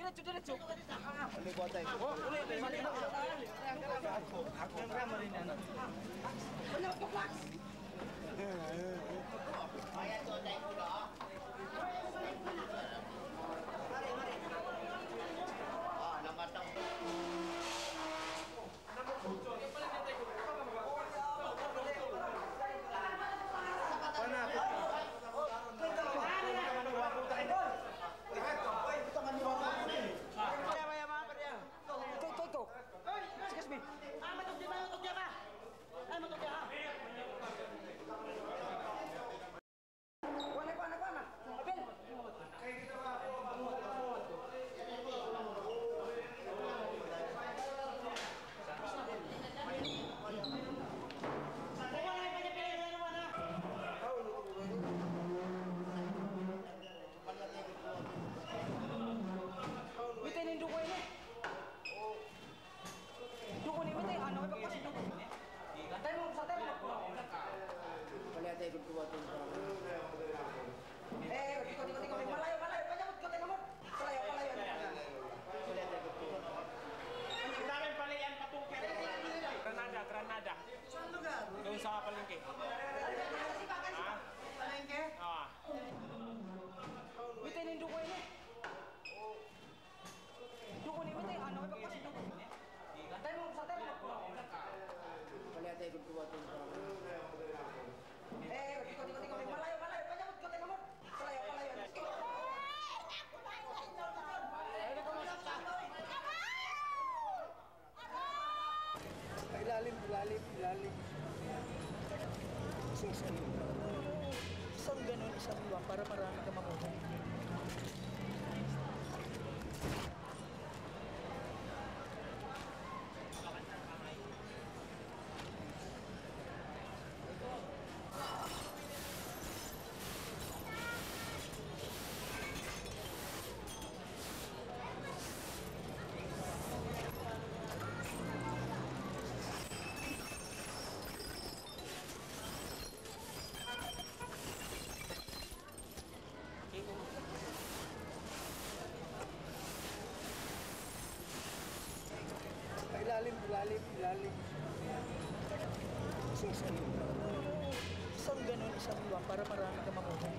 diretso. Ano ba tayo? Oh, uli. Ako yung rama rin ano. Wala ko flax. Ayan to, tayo po na. Namatang. Excuse me. Matugya ka. Matugya ka. Wala. Abel. Granada. Saan lugar? Doon sa palengke. Palengke? Ah. Bitin yung duko ini. Duko ni bitin, ano may pagpasin duko. Latay mo. Wala tayo magkuwatin pa. Tiko. Malayo. Panyabot ko tayo mo. Palayo. Ilalim. Isang ganun, isang luwang para marami ka makuha. Ilalim. Isang ganun, isang luwang para marami ka makuha.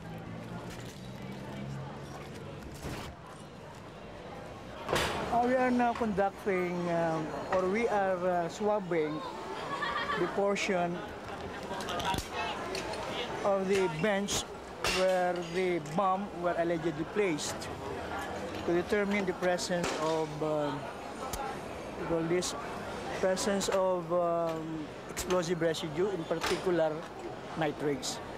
We are now conducting or we are swabbing the portion of the bench where the bomb were allegedly placed to determine the presence of explosive residue, in particular nitrates.